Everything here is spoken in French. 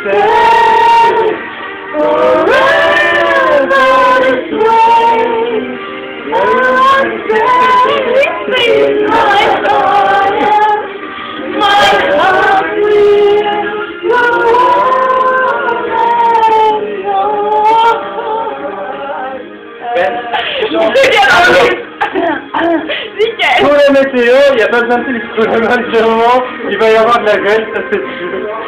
stay forever this way. One day, please, my heart will go on. Pour la météo, il n'y a pas besoin de téléphoner, il va y avoir de la grêle, ça c'est sûr.